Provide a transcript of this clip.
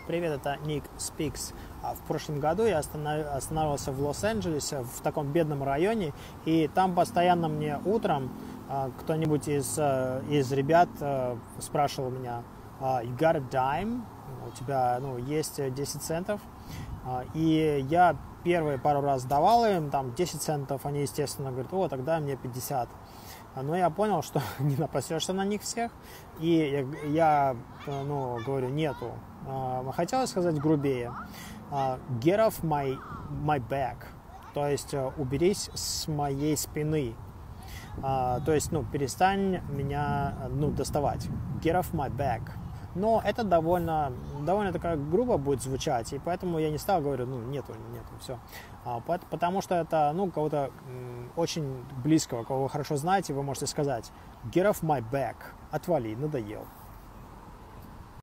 Привет, это Ник Speaks. В прошлом году я останавливался в Лос-Анджелесе, в таком бедном районе, и там постоянно мне утром кто-нибудь из ребят спрашивал меня: "You got a dime?" У тебя есть 10 центов. И я первые пару раз давал им там 10 центов, они, естественно, говорят: "О, тогда мне 50". Но я понял, что не напасешься на них всех, и я говорю: "Нету". Хотелось сказать грубее: "Get off my back", то есть уберись с моей спины, то есть перестань меня доставать. Get off my back. Но это довольно такая грубо будет звучать, и поэтому я не стал говорить: нету, все. Потому что это, кого-то очень близкого, кого вы хорошо знаете, вы можете сказать: "Get off my back", отвали, надоел.